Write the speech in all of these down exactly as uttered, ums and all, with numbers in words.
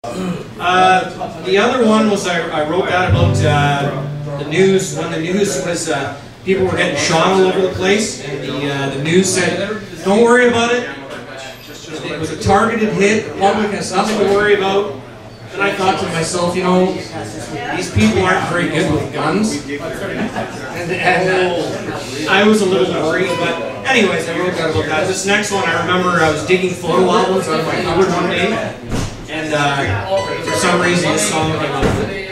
Uh, the other one was I, I wrote that about uh, the news, when the news was uh, people were getting shot all over the place, and the, uh, the news said, don't worry about it, it was a targeted hit, the public has nothing to worry about. And I thought to myself, you know, these people aren't very good with guns, and, and uh, I was a little worried, but anyways, I wrote that about that. This next one, I remember I was digging photo albums out of my cupboard one day, and uh, for some reason this song came up.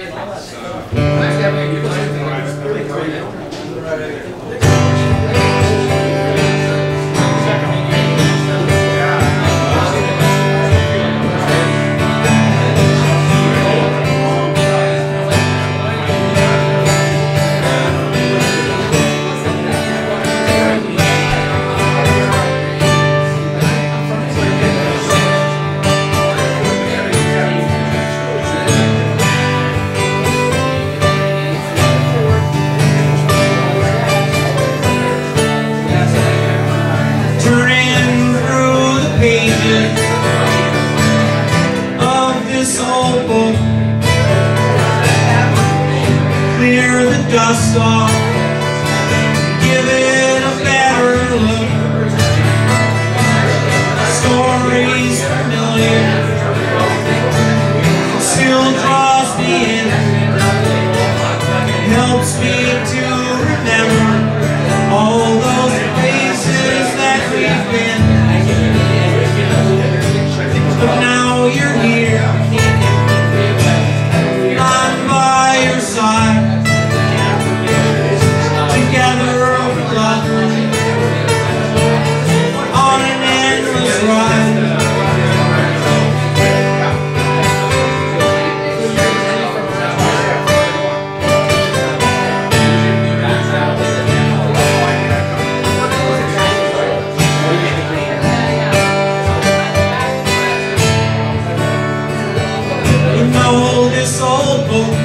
Clear the dust off, give it a better look. Stories familiar still draws me in, helps me to remember all those places that we've been. But now you're here, I'm by your side. This old book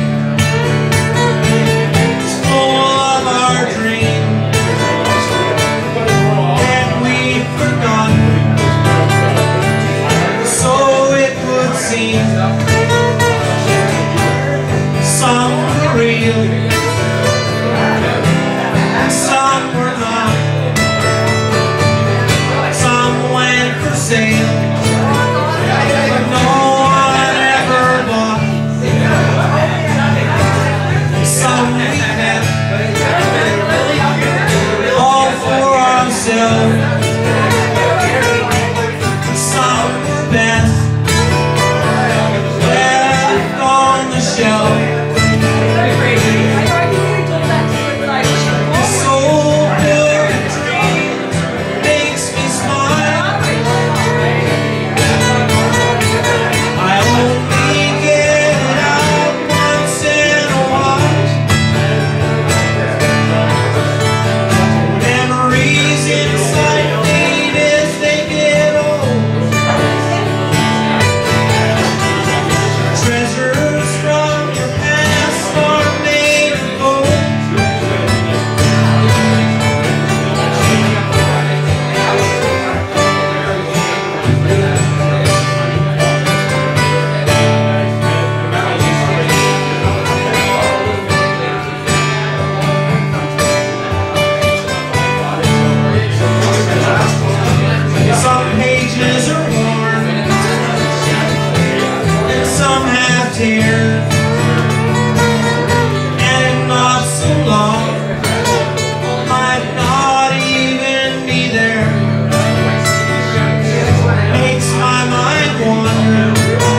is full of our dreams, and we've forgotten, so it would seem. Some were real, some were not, some went for sale, but no one ever bought. Some we kept, all for ourselves. Some were best, left on the shelf. This old building dream makes me smile. I only get it out once in a while. Memories inside fade as they get old. Treasures from your past are made of gold. Some pages are worn, and some have tears, and not so long might not even be there. Makes my mind wander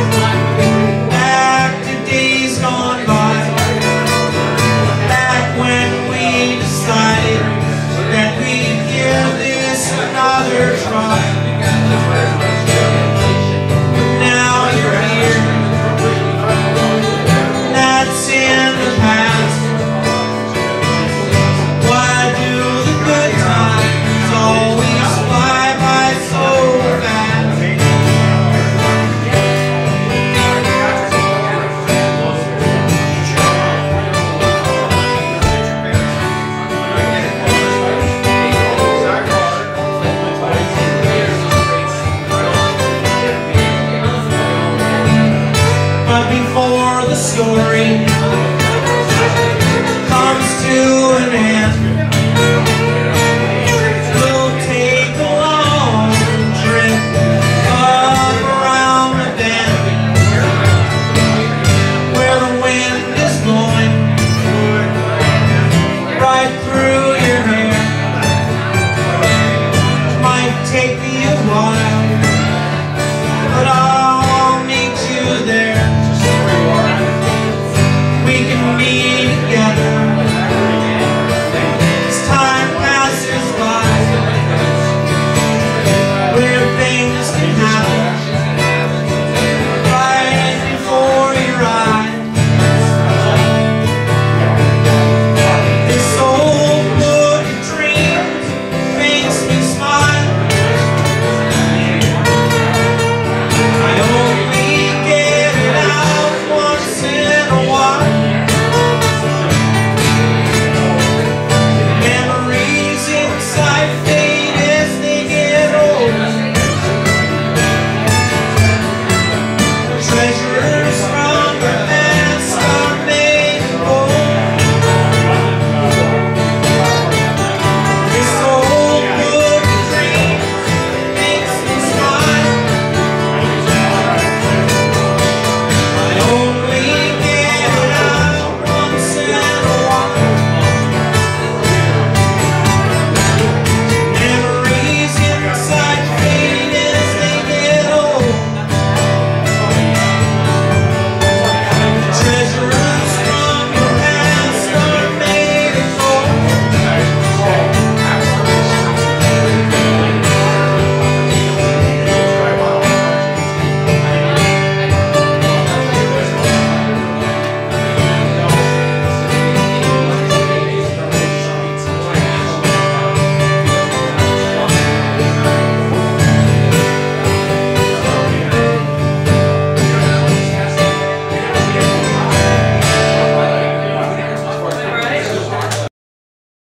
back to days gone by, back when we decided that we'd give this another try. Now you're here, before the story comes to an end.